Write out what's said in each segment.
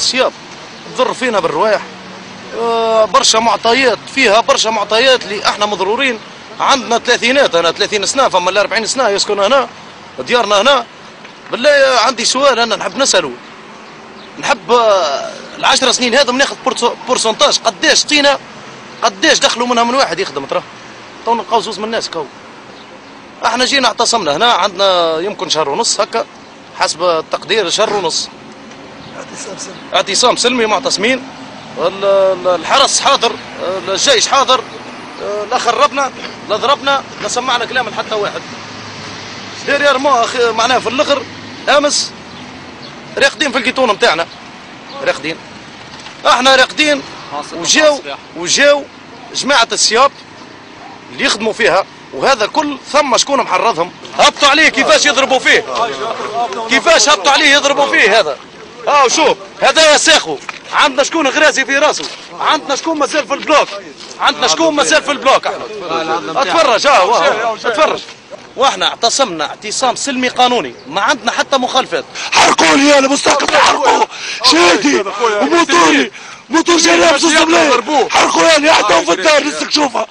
السياب تضر فينا بالرواح. برشا معطيات فيها، برشا معطيات اللي احنا مضرورين. عندنا ثلاثينات، انا 30 سنه، فما اللي 40 سنه يسكن هنا، ديارنا هنا. بالله عندي سؤال انا نحب نساله، نحب ال10 سنين هذم ناخذ بورسنتاج قداش طينه، قداش دخلوا منها من واحد يخدم. ترى تو نلقاو زوز من الناس كو. احنا جينا اعتصمنا هنا، عندنا يمكن شهر ونص هكا حسب التقدير، شهر ونص اعتصام سلمي معتصمين. الحرس حاضر، الجيش حاضر، لا خربنا لا ضربنا لا سمعنا كلام لحتى واحد. ديرير معناها في الاخر امس راقدين في الكيتون نتاعنا، راقدين احنا راقدين. وجاو جماعه السياب اللي يخدموا فيها، وهذا كل ثم شكون محرضهم. هبطوا عليه كيفاش يضربوا فيه، كيفاش هبطوا عليه يضربوا فيه. هذا شوف هذا ساخو. عندنا شكون غرازي في راسه، عندنا شكون مازال في البلوك، عندنا شكون مازال في البلوك. اتفرج اتفرج. واحنا اعتصمنا اعتصام سلمي قانوني، ما عندنا حتى مخالفات. حرقوا لي يا المستقبل، حرقوا شادي وموتوري، موتور جاي لابس الصبلين، حرقوا يعني حطوه في الدار لسه تشوفها.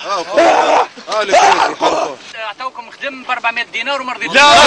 اعطوكم خدم ب 400 دينار وما رضيتوش. لا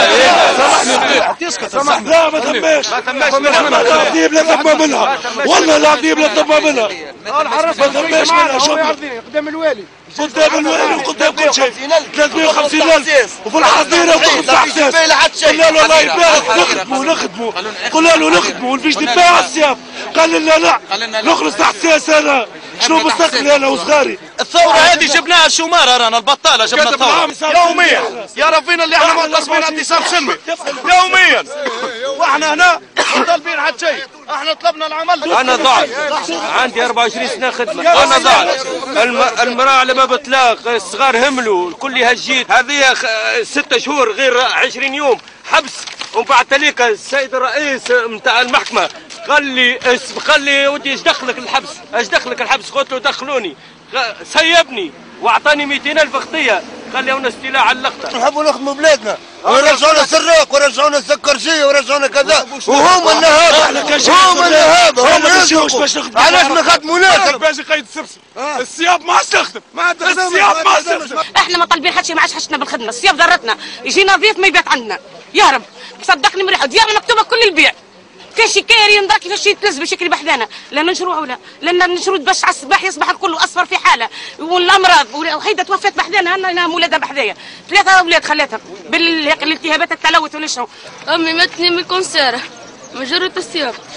تسكت، لا ما تماش، العظيم لا تم منها، والله العظيم لا تم منها، ما تماش منها. شوف قدام الوالي، قدام الوالي وقدام كل شيء 350,000 وفي الحظيره وتاخذ احساس. قلنا له الله يبارك نخدموا، قلنا له نخدموا ونفيش نباع السياب، قال لنا لا نخلص احساس. انا شنو مستقبلي انا وصغاري؟ الثوره هذه جبناها الشماره، رانا البطاله جبنا الثوره يوميا. يا ربينا اللي احنا معتصمين اعتصام سلمي يوميا، واحنا هنا طالبين حد شيء. احنا طلبنا العمل. انا ضعف، عندي 24 سنه خدمه، انا ضعف. المراه على باب اطلاق، الصغار هملوا، الكل هجيت. هذه 6 شهور غير 20 يوم حبس. ومن بعد تليك السيد الرئيس نتاع المحكمه قال لي ودي ايش دخلك الحبس؟ ايش دخلك الحبس؟ قلت له دخلوني، سيبني واعطاني 200,000 خطيه، قال لي هنا استيلاء على اللقطه. نحبوا نخدموا بلادنا ورجعونا سراق ورجعونا السكرجيه ورجعونا كذا، وهم النهابه، هم النهابه، هم علاش ما خدموا ناس؟ باش يقيد السبسب، السياب ما عادش تخدم، السياب ما عادش تخدم. احنا ما طالبين حد شيء، ما عادش حشتنا بالخدمه، السياب ضرتنا، يجينا ضيف ما يبات عندنا، يهرب. صدقني مريحه، ديارنا مكتوبه كل البيع. كاش كاري نضرب كيفاش يتلز باش يكري بحذانا، لا ننشروا ولا لان ننشروا باش على الصباح يصبح الكل اصفر في حاله، والامراض وحيده توفت بحذانا، انا ولادها بحذايا 3 اولاد خلاتها بالالتهابات التلوث ولا شنو. امي ماتني من كونسير مجرة السياب.